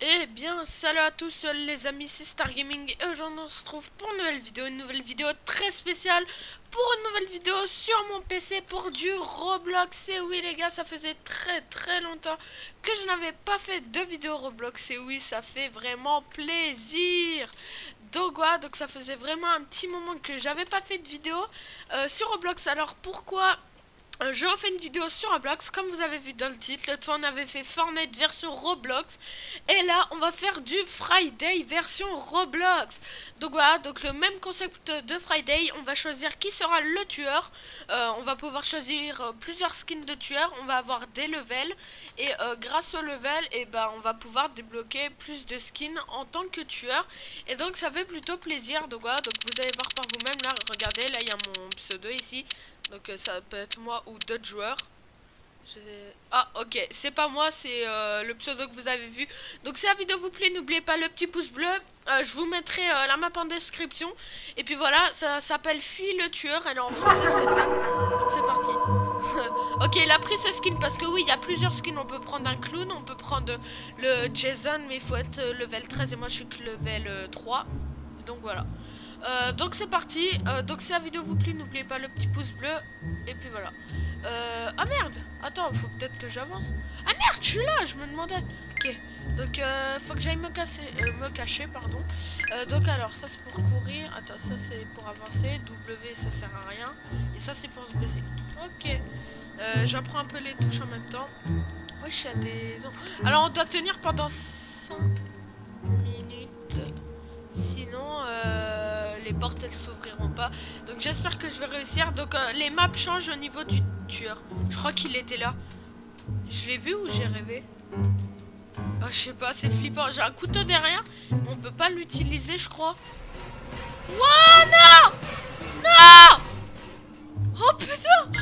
Eh bien, salut à tous les amis, c'est Star Gaming et aujourd'hui on se retrouve pour une nouvelle vidéo très spéciale, pour une nouvelle vidéo sur mon PC pour du Roblox. Et oui les gars, ça faisait très longtemps que je n'avais pas fait de vidéo Roblox et oui, ça fait vraiment plaisir. Donc voilà, donc ça faisait vraiment un petit moment que j'avais pas fait de vidéo sur Roblox. Alors pourquoi je refais une vidéo sur Roblox, comme vous avez vu dans le titre. L'autre fois on avait fait Fortnite version Roblox, et là on va faire du Friday version Roblox. Donc voilà, donc le même concept de Friday. On va choisir qui sera le tueur. On va pouvoir choisir plusieurs skins de tueurs. On va avoir des levels, et grâce au level, et ben on va pouvoir débloquer plus de skins en tant que tueur. Et donc ça fait plutôt plaisir. Donc voilà, donc vous allez voir par vous-même. Là regardez, là il y a mon pseudo ici. Donc ça peut être moi ou d'autres joueurs. Ah ok, c'est pas moi, c'est le pseudo que vous avez vu. Donc si la vidéo vous plaît, n'oubliez pas le petit pouce bleu. Je vous mettrai la map en description. Et puis voilà, ça s'appelle Fuis le tueur. Elle est en français celle-là. Donc c'est parti. Ok, il a pris ce skin parce que oui, il y a plusieurs skins. On peut prendre un clown, on peut prendre le Jason, mais il faut être level 13 et moi je suis que level 3. Donc voilà. Donc c'est parti. Donc si la vidéo vous plaît, n'oubliez pas le petit pouce bleu. Et puis voilà. Ah merde. Attends, faut peut-être que j'avance. Ah merde, je suis là, je me demandais. Ok. Donc faut que j'aille me cacher, pardon. Donc alors ça c'est pour courir. Attends, ça c'est pour avancer. W ça sert à rien. Et ça c'est pour se blesser. Ok. J'apprends un peu les touches en même temps. Oui, je suis à des... Alors on doit tenir pendant 5 minutes. Sinon les portes elles s'ouvriront pas. Donc j'espère que je vais réussir. Donc les maps changent au niveau du tueur. Je crois qu'il était là. Je l'ai vu ou j'ai rêvé? Oh, je sais pas, c'est flippant. J'ai un couteau derrière, mais on peut pas l'utiliser, je crois. Wow, non! Non! Oh putain!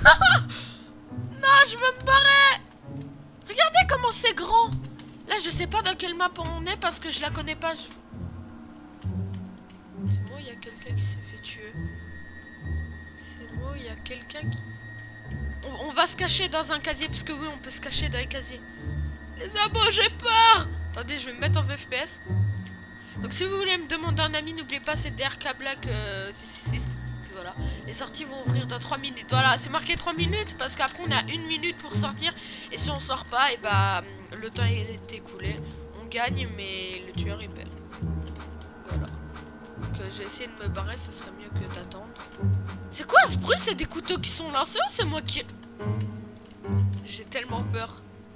Non, je veux me barrer! Regardez comment c'est grand! Là, je sais pas dans quelle map on est parce que je la connais pas. C'est moi, il y a quelqu'un qui s'est fait tuer. C'est moi, il y a quelqu'un qui... On va se cacher dans un casier, parce que oui, on peut se cacher dans les casiers. Les abos, j'ai peur! Attendez, je vais me mettre en FPS. Donc si vous voulez me demander un ami, n'oubliez pas, c'est DRK Black 666. Puis voilà, les sorties vont ouvrir dans 3 minutes. Voilà, c'est marqué 3 minutes, parce qu'après on a 1 minute pour sortir. Et si on sort pas, et bah le temps est écoulé. On gagne, mais le tueur il perd. Voilà. Donc j'ai essayé de me barrer, ce serait mieux que d'attendre. C'est quoi ce bruit? C'est des couteaux qui sont lancés ou c'est moi qui... J'ai tellement peur.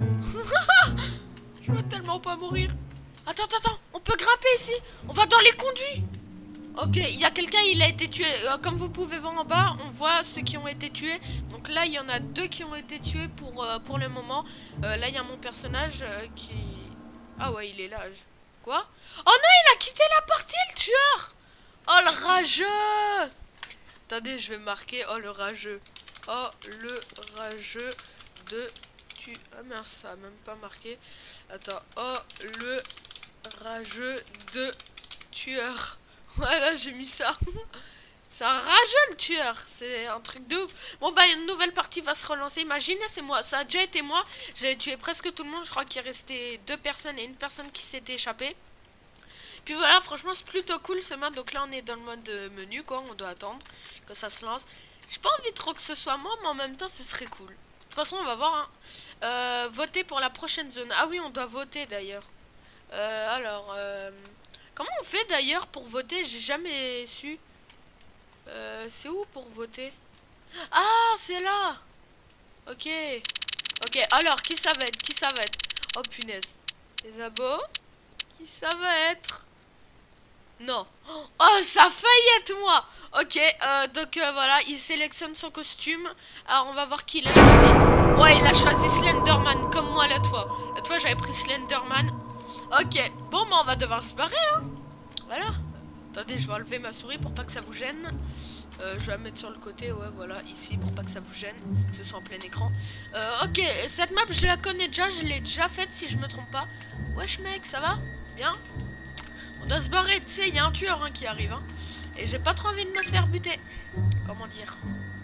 Je veux tellement pas mourir. Attends, on peut grimper ici. On va dans les conduits. Ok, il y a quelqu'un, il a été tué. Comme vous pouvez voir en bas, on voit ceux qui ont été tués. Donc là, il y en a 2 qui ont été tués pour le moment. Là, il y a mon personnage qui... Ah ouais, il est là. Quoi? Oh non, il a quitté la partie, le tueur. Oh, le rageux. Attendez, je vais marquer. Oh, le rageux. Oh, le rageux de... Ah merde, ça a même pas marqué. Attends. Oh, le rageux de tueur. Voilà, j'ai mis ça. C'est un rageux, le tueur. C'est un truc de ouf. Bon, bah, une nouvelle partie va se relancer. Imaginez, c'est moi. Ça a déjà été moi. J'ai tué presque tout le monde. Je crois qu'il restait 2 personnes et une personne qui s'était échappée. Puis voilà, franchement, c'est plutôt cool ce mode. Donc là, on est dans le mode menu, quoi. On doit attendre que ça se lance. J'ai pas envie trop que ce soit moi, mais en même temps, ce serait cool. De toute façon, on va voir. Hein. Voter pour la prochaine zone. Ah oui, on doit voter d'ailleurs. Alors, comment on fait d'ailleurs pour voter? J'ai jamais su. C'est où pour voter? Ah, c'est là. Ok. Ok, alors, qui ça va être? Qui ça va être? Oh, punaise. Les abos? Qui ça va être? Non. Oh, ça a failli être moi. Ok, donc voilà, il sélectionne son costume. Alors, on va voir qui il a choisi. Ouais, il a choisi Slenderman, comme moi l'autre fois. L'autre fois, j'avais pris Slenderman. Ok, bon, bah, on va devoir se barrer, hein. Voilà. Attendez, je vais enlever ma souris pour pas que ça vous gêne. Je vais la mettre sur le côté, ouais, voilà, ici, pour pas que ça vous gêne, que ce soit en plein écran. Ok, cette map, je la connais déjà, je l'ai déjà faite, si je me trompe pas. Wesh, mec, ça va? Bien? On doit se barrer, tu sais, il y a un tueur hein, qui arrive. Hein. Et j'ai pas trop envie de me faire buter. Comment dire?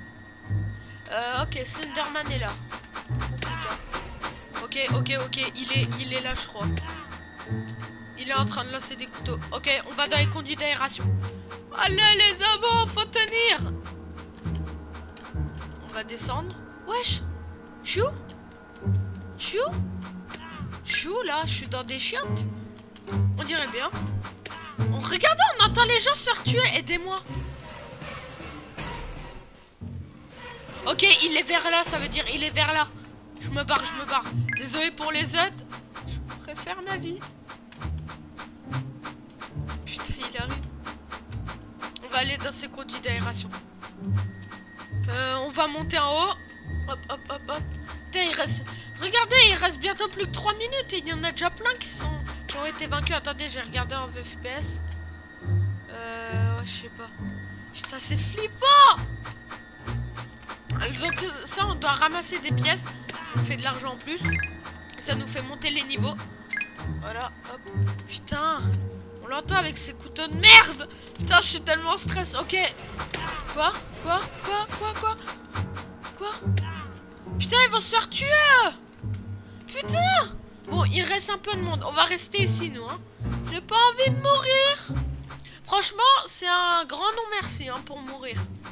Ok, Slenderman est là. Oh, putain. Ok, il est là, je crois. Il est en train de lancer des couteaux. Ok, on va dans les conduits d'aération. Allez les abos, faut tenir. On va descendre. Wesh. Chou. Chou. Chou là, je suis dans des chiottes. On dirait bien. Regardez, on entend les gens se faire tuer. Aidez-moi. Ok, il est vers là, ça veut dire il est vers là. Je me barre, je me barre. Désolé pour les autres. Je préfère ma vie. Putain, il arrive. On va aller dans ces conduits d'aération. On va monter en haut. Hop, hop, hop, hop. Putain, il reste... Regardez, il reste bientôt plus que 3 minutes et il y en a déjà plein qui ont été vaincus. Attendez, j'ai regardé en FPS. Ouais, je sais pas. Putain, c'est flippant. Donc ça, on doit ramasser des pièces. Ça nous fait de l'argent en plus. Ça nous fait monter les niveaux. Voilà, hop. Putain, on l'entend avec ses couteaux de merde. Putain, je suis tellement stress. Ok. Quoi? Putain, ils vont se faire tuer. Putain. Bon, il reste un peu de monde. On va rester ici, nous. Hein. J'ai pas envie de mourir. Franchement, c'est un grand non merci hein, pour mourir.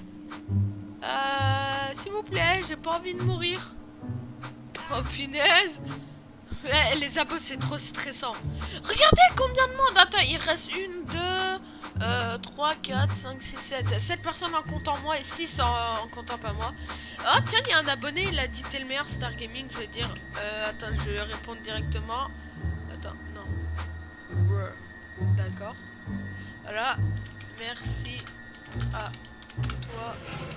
S'il vous plaît, j'ai pas envie de mourir. Oh punaise. Les abos, c'est trop stressant. Regardez combien de monde. Attends, il reste 1, 2, 3, 4, 5, 6, 7. 7 personnes en comptant moi et 6 en comptant pas moi. Oh tiens, il y a un abonné, il a dit t'es le meilleur Star Gaming. Je vais dire, attends, je vais répondre directement. Attends, non. D'accord. Voilà. Merci à toi.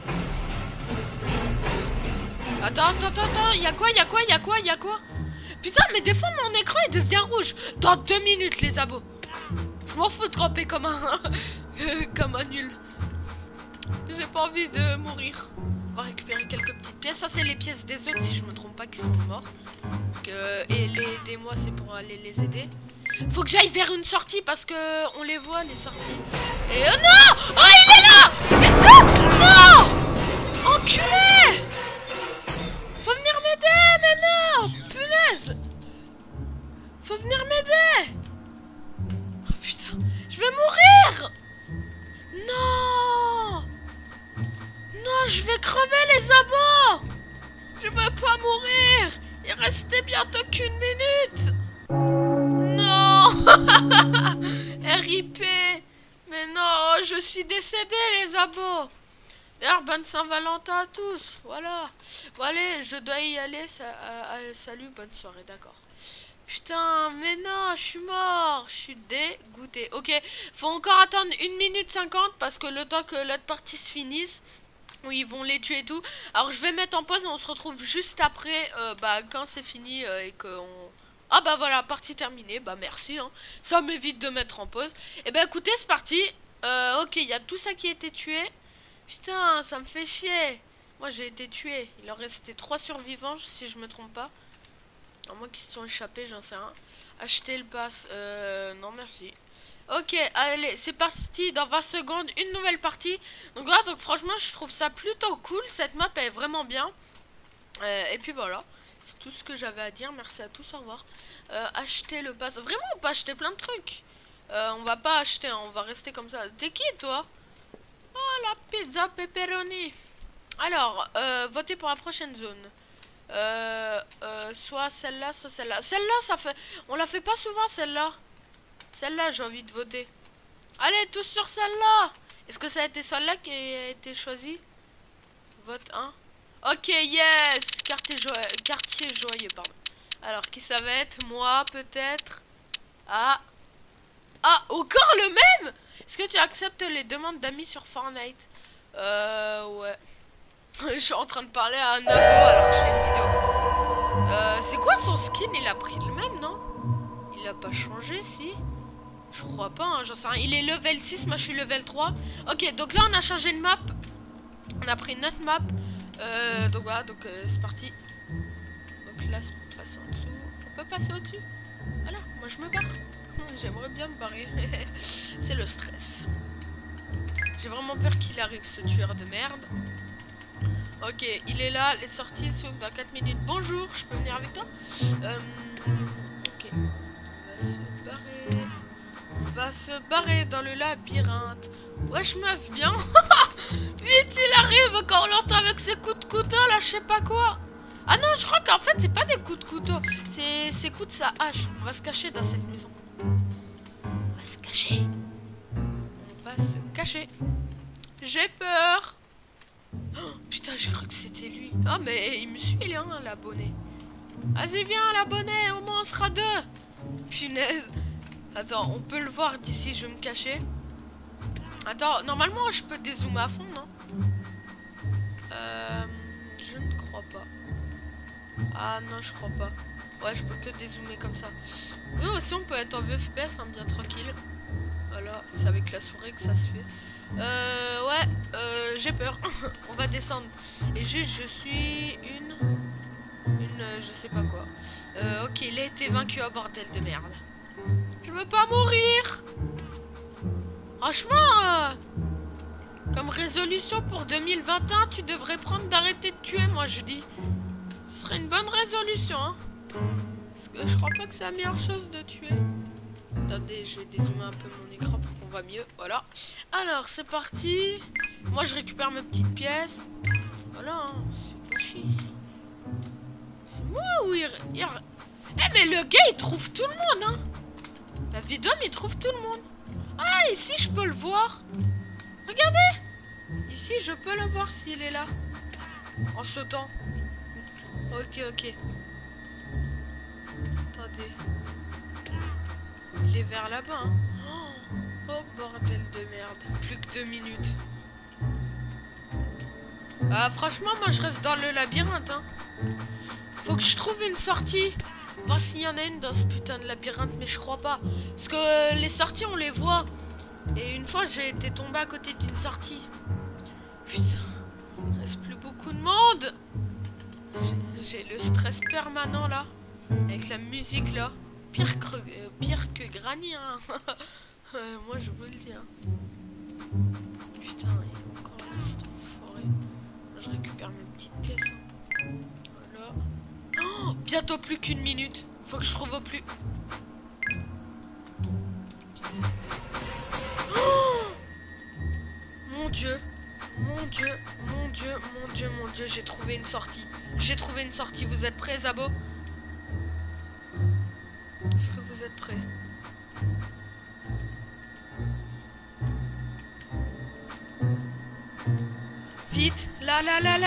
Attends, y'a quoi? Putain, mais des fois mon écran il devient rouge. Dans 2 minutes, les abos. Je m'en fous de camper comme un comme un nul. J'ai pas envie de mourir. On va récupérer quelques petites pièces. Ça c'est les pièces des autres si je me trompe pas qui sont morts. Et les aidez-moi c'est pour aller les aider. Faut que j'aille vers une sortie parce que on les voit les sorties. Et oh non! Oh il est là! Mais ça! Non! Enculé! Faut venir m'aider, mais non! Punaise! Faut venir m'aider! Oh putain, je vais mourir! Non! Non, je vais crever les abos! Je veux pas mourir! Il restait bientôt qu'une minute! Non! RIP! Mais non, je suis décédé les abos! D'ailleurs, bonne Saint-Valentin à tous. Voilà. Bon, allez, je dois y aller. Salut, bonne soirée, d'accord. Putain, mais non, je suis mort. Je suis dégoûté. Ok, faut encore attendre 1 minute 50 parce que le temps que l'autre partie se finisse, où ils vont les tuer et tout. Alors, je vais mettre en pause et on se retrouve juste après, quand c'est fini et qu'on... Ah bah voilà, partie terminée. Bah merci, hein. Ça m'évite de mettre en pause. Et bah écoutez, c'est parti. Ok, il y a tout ça qui a été tué. Putain, ça me fait chier. Moi, j'ai été tué. Il en restait 3 survivants, si je me trompe pas. À moins qu'ils se sont échappés, j'en sais rien. Acheter le pass. Non, merci. Ok, allez, c'est parti. Dans 20 secondes, une nouvelle partie. Donc voilà, donc franchement, je trouve ça plutôt cool. Cette map est vraiment bien. Et puis voilà. C'est tout ce que j'avais à dire. Merci à tous, au revoir. Acheter le pass. Vraiment, on peut acheter plein de trucs. On va pas acheter, hein, on va rester comme ça. T'es qui, toi? Oh, la pizza pepperoni. Alors, votez pour la prochaine zone. Soit celle-là, soit celle-là. Celle-là, ça fait... On la fait pas souvent, celle-là. Celle-là, j'ai envie de voter. Allez, tous sur celle-là. Est-ce que ça a été celle-là qui a été choisie? Vote 1. Ok, yes. Quartier joyeux, pardon. Alors, qui ça va être? Moi, peut-être. Ah, encore le même? Est-ce que tu acceptes les demandes d'amis sur Fortnite? Ouais. Je suis en train de parler à un abo alors que je fais une vidéo. C'est quoi son skin? Il a pris le même, non? Il a pas changé, si? Je crois pas, hein, j'en sais rien. Il est level 6, moi je suis level 3. Ok, donc là on a changé de map. On a pris une autre map. Donc voilà, donc c'est parti. Donc là, c'est passer en dessous. On peut passer au-dessus? Voilà, moi je me barre. J'aimerais bien me barrer. C'est le stress. J'ai vraiment peur qu'il arrive, ce tueur de merde. Ok, il est là. Les sorties s'ouvrent dans 4 minutes. Bonjour, je peux venir avec toi? Ok. On va se se barrer dans le labyrinthe. Wesh meuf, bien. Vite, il arrive encore longtemps avec ses coups de couteau là, je sais pas quoi. Ah non, je crois qu'en fait c'est pas des coups de couteau, c'est ses coups de sa hache. On va se cacher dans cette maison. On va se cacher. On va se cacher. J'ai peur. Oh, putain, j'ai cru que c'était lui. Ah mais il me suit là, hein, l'abonné. Vas-y viens l'abonné, au moins on sera deux. Punaise. Attends, on peut le voir d'ici, je vais me cacher. Attends, normalement je peux dézoomer à fond, non? Je ne crois pas. Ah non, je crois pas. Ouais, je peux que dézoomer comme ça. Oui, aussi on peut être en VFPS, hein, bien tranquille. Voilà, c'est avec la souris que ça se fait. Ouais, j'ai peur. On va descendre. Et juste, je suis une, je sais pas quoi. Ok, il a été vaincu, à bordel de merde. Je veux pas mourir. Franchement, comme résolution pour 2021, tu devrais prendre d'arrêter de tuer, moi je dis. Ce serait une bonne résolution, hein. Parce que je crois pas que c'est la meilleure chose de tuer. Attendez, je vais dézoomer un peu mon écran pour qu'on voit mieux. Voilà. Alors, c'est parti. Moi, je récupère mes petites pièces. Voilà, hein. C'est pas chier ici. C'est moi ou il... Eh, mais le gars, il trouve tout le monde, hein. La vidéo, il trouve tout le monde. Ah, ici, je peux le voir. Regardez. Ici, je peux le voir s'il est là. En sautant. Ok, ok. Attendez. Il est vers là-bas, hein. Oh, bordel de merde. Plus que 2 minutes. Ah, franchement, moi, je reste dans le labyrinthe, hein. Faut que je trouve une sortie. Voir s'il y en a une dans ce putain de labyrinthe, mais je crois pas. Parce que les sorties, on les voit. Et une fois, j'ai été tombé à côté d'une sortie. Putain, il reste plus beaucoup de monde. J'ai le stress permanent, là. Avec la musique, là. Pire que Granny, hein. Moi, je vous le dis, hein. Putain, il est encore là, cet enfoiré. Je récupère mes petites pièces, hein. Voilà. Oh, bientôt plus qu'une minute. Faut que je trouve au plus... Oh, mon Dieu. Mon Dieu, mon Dieu, mon Dieu, mon Dieu. J'ai trouvé une sortie. J'ai trouvé une sortie. Vous êtes prêts, Zabo? Est-ce que vous êtes prêts? Vite, là.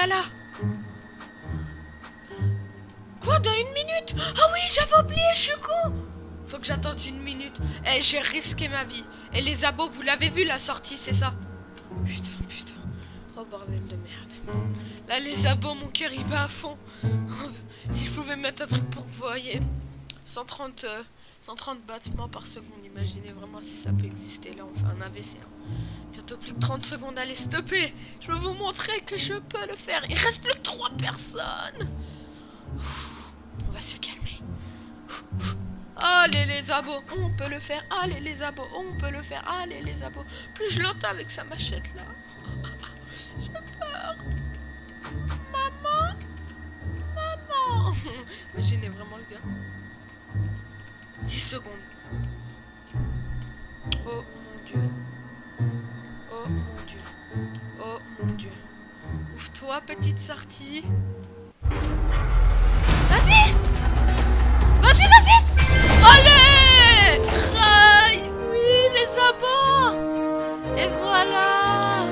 Quoi, dans 1 minute? Ah oui, j'avais oublié, je suis con. Faut que j'attende 1 minute. Eh, j'ai risqué ma vie. Et les abos, vous l'avez vu, la sortie, c'est ça? Putain. Oh, bordel de merde. Là, les abos, mon cœur, il bat à fond. Si je pouvais mettre un truc pour que vous voyez. 130 battements par seconde. Imaginez vraiment si ça peut exister. Là, on fait un AVC. Hein. Bientôt plus que 30 secondes. Allez, stoppez. Je vais vous montrer que je peux le faire. Il reste plus que 3 personnes. On va se calmer. Allez, les abos. On peut le faire. Allez, les abos. On peut le faire. Allez, les abos. Plus je l'entends avec sa machette, là. J'ai peur. Maman. Imaginez vraiment le gars. 10 secondes. Oh mon Dieu. Oh mon Dieu. Oh mon Dieu. Ouvre-toi, petite sortie. Vas-y. Allez. Raille. Oui, les abos. Et voilà.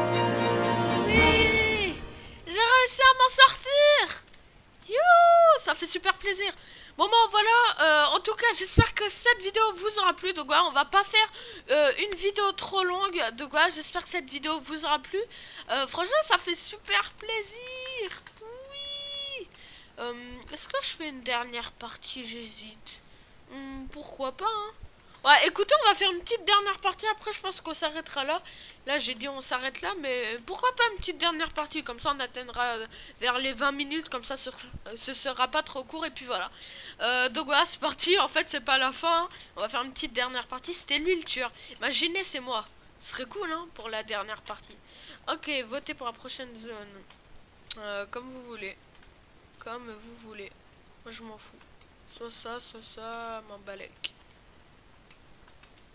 Oui. J'ai réussi à m'en sortir. Youhou, ça fait super plaisir. Bon voilà, en tout cas j'espère que cette vidéo vous aura plu. Donc voilà, on va pas faire une vidéo trop longue. Donc voilà, j'espère que cette vidéo vous aura plu. Franchement ça fait super plaisir. Oui. Est-ce que je fais une dernière partie? J'hésite. Pourquoi pas, hein. Ouais, écoutez, on va faire une petite dernière partie. Après, je pense qu'on s'arrêtera là. Là, j'ai dit on s'arrête là. Mais pourquoi pas une petite dernière partie? Comme ça, on atteindra vers les 20 minutes. Comme ça, ce sera pas trop court. Et puis voilà. Donc voilà, c'est parti. En fait, c'est pas la fin. On va faire une petite dernière partie. C'était lui le tueur. Imaginez, c'est moi. Ce serait cool, hein, pour la dernière partie. Ok, votez pour la prochaine zone. Comme vous voulez. Comme vous voulez. Moi, je m'en fous. Soit ça, m'en balèque. Ah,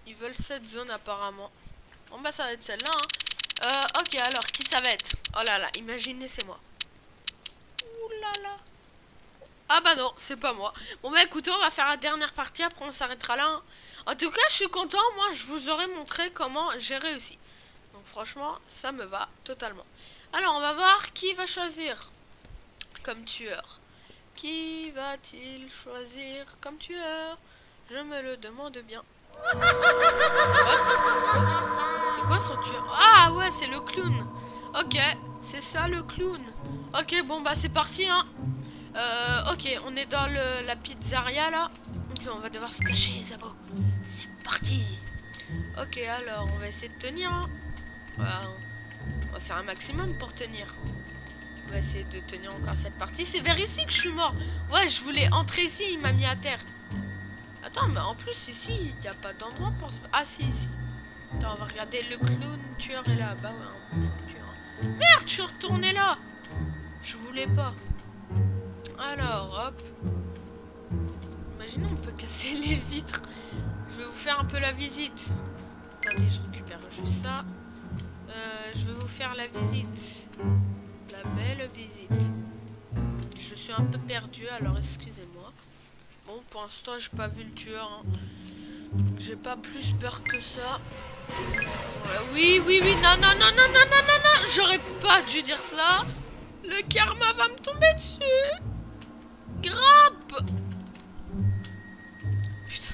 Ils veulent cette zone apparemment. Bon bah ça va être celle-là. Hein. Ok, alors qui ça va être? Oh là là, imaginez, c'est moi. Ouh là là. Ah bah non, c'est pas moi. Bon bah écoutez, on va faire la dernière partie, après on s'arrêtera là. Hein. En tout cas, je suis content, moi je vous aurais montré comment j'ai réussi. Donc franchement, ça me va totalement. Alors on va voir qui va choisir comme tueur. Qui va-t-il choisir comme tueur? Je me le demande bien. What? C'est quoi son tueur? Ah ouais, c'est le clown. Ok, c'est ça le clown. Ok, bon bah c'est parti hein. Ok, on est dans la pizzeria là. Ok, on va devoir se cacher, Zabo. C'est parti. Ok, alors on va essayer de tenir. Hein. Voilà, on va faire un maximum pour tenir. On va essayer de tenir encore cette partie. C'est vers ici que je suis mort. Ouais, je voulais entrer ici, il m'a mis à terre. Attends, mais en plus ici, il n'y a pas d'endroit pour se... Ah si, ici. Attends, on va regarder, le clown tueur est là. Bah ouais, tueur. Merde, je suis retourné là. Je voulais pas. Alors, hop. Imaginez, on peut casser les vitres. Je vais vous faire un peu la visite. Attendez, je récupère juste ça. Je vais vous faire la visite. La belle visite. Je suis un peu perdu, alors excusez-moi. Bon, pour l'instant, j'ai pas vu le tueur. Hein. J'ai pas plus peur que ça. Oui, oui, oui. Non, non, non, non, non, non, non, non. J'aurais pas dû dire ça. Le karma va me tomber dessus. Grappe. Putain.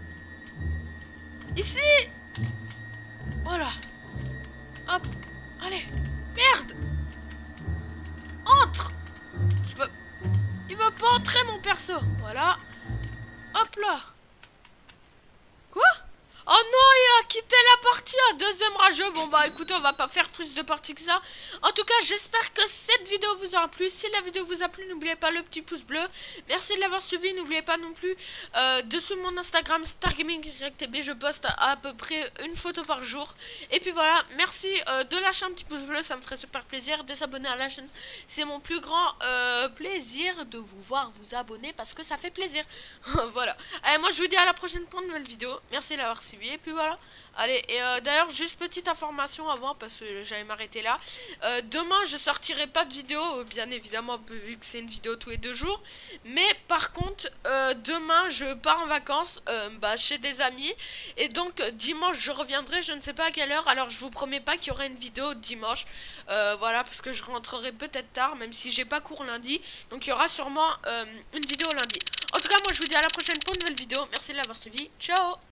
Ici. Voilà. Hop. Allez. Merde. Entre. Il va pas entrer mon perso. Voilà. Hop là. Quoi? Oh non, il a quitté la partie à deuxième rageux. Bon bah écoutez, on va pas faire plus de parties que ça. En tout cas, j'espère que cette vidéo vous aura plu. Si la vidéo vous a plu, n'oubliez pas le petit pouce bleu. Merci de l'avoir suivi. N'oubliez pas non plus dessous mon Instagram StarGamingYTB, je poste à peu près une photo par jour. Et puis voilà, merci de lâcher un petit pouce bleu, ça me ferait super plaisir. De s'abonner à la chaîne, c'est mon plus grand plaisir de vous voir vous abonner parce que ça fait plaisir. Voilà. Allez, moi je vous dis à la prochaine pour une nouvelle vidéo. Merci d'avoir suivi. Et puis voilà. Allez, et d'ailleurs, juste petite information avant, parce que j'allais m'arrêter là. Demain, je sortirai pas de vidéo, bien évidemment, vu que c'est une vidéo tous les 2 jours. Mais par contre, demain, je pars en vacances chez des amis. Et donc, dimanche, je reviendrai, je ne sais pas à quelle heure. Alors, je vous promets pas qu'il y aura une vidéo dimanche. Voilà, parce que je rentrerai peut-être tard, même si j'ai pas cours lundi. Donc, il y aura sûrement une vidéo lundi. En tout cas, moi, je vous dis à la prochaine pour une nouvelle vidéo. Merci de l'avoir suivi. Ciao!